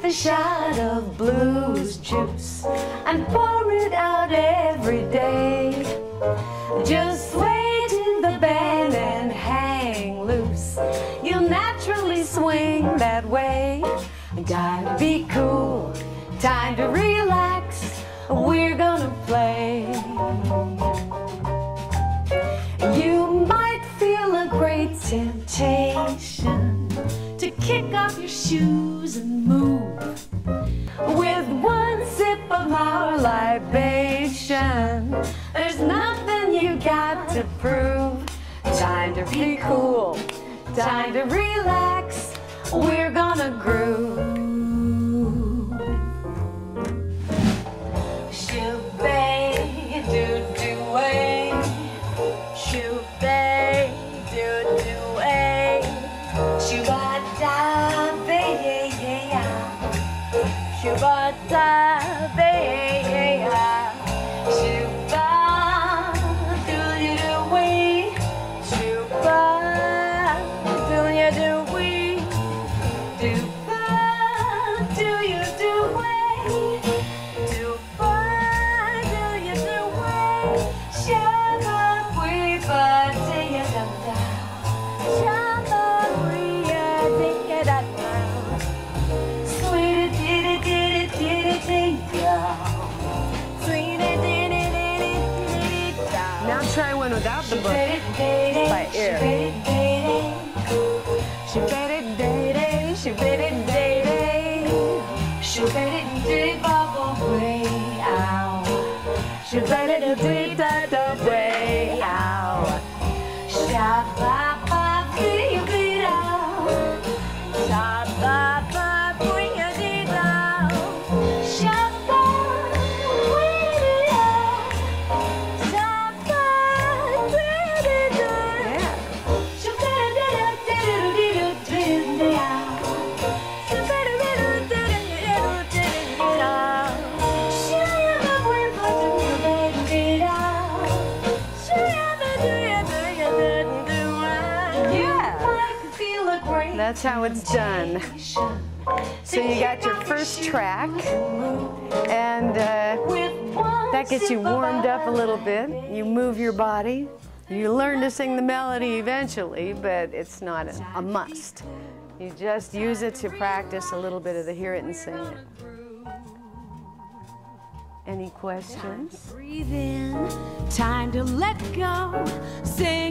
a shot of blues juice and pour it out every day. Just sway to the band and hang loose. You'll naturally swing that way. Time to be cool, time to relax. We're gonna play. You might feel a great temptation to kick off your shoes and move. With one sip of our libation, there's nothing you got to prove. Time to be cool, time to relax. We're gonna groove. Shoo-bay, do-do-way. Shoo-bay, do-do-way. Shoo-ba-da-bay. Shoo-ba-da-bay. Shoo-ba-do-you-do-way. Shoo-ba-do-you-do-way. Now try one without the book, by ear. That's how it's done. So you got your first track, and that gets you warmed up a little bit. You move your body. You learn to sing the melody eventually, but it's not a must. You just use it to practice a little bit of the hear it and sing it. Any questions? Breathe in, time to let go. Sing.